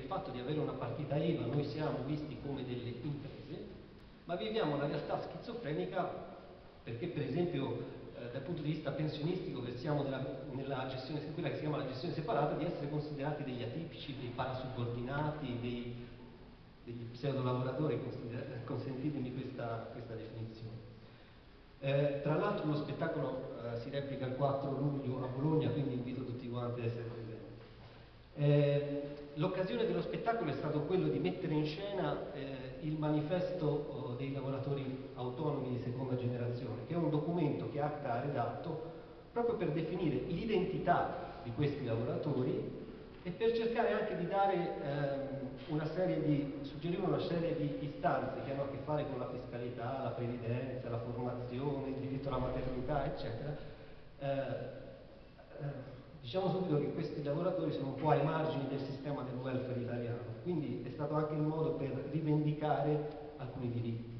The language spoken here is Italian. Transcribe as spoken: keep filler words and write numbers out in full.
fatto di avere una partita I V A noi siamo visti come delle imprese, ma viviamo una realtà schizofrenica perché per esempio eh, dal punto di vista pensionistico versiamo nella, nella gestione, quella che si chiama la gestione separata, di essere considerati degli atipici, dei parasubordinati, dei, degli pseudolavoratori, consentitemi questa, questa definizione. Eh, tra l'altro lo spettacolo eh, si replica il quattro luglio a Bologna, quindi invito tutti quanti ad essere presenti. Eh, l'occasione dello spettacolo è stato quello di mettere in scena eh, il manifesto oh, dei lavoratori autonomi di seconda generazione, che è un documento che ACTA ha redatto proprio per definire l'identità di questi lavoratori e per cercare anche di dare ehm, una serie di, suggerire una serie di istanze che hanno a che fare con la fiscalità, la previdenza, la formazione, il diritto alla maternità, eccetera. Eh, eh, diciamo subito che questi lavoratori sono un po' ai margini del sistema del welfare italiano, quindi è stato anche il modo per rivendicare alcuni diritti.